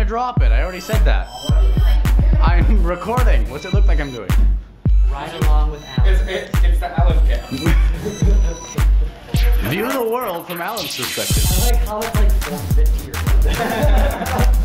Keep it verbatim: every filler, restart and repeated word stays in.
drop it. I already said that. I'm recording. What's it look like I'm doing? Ride along with Alan. It's, it, it's the Alan cam. View the world from Alan's perspective. I like how it's like four fifty or something.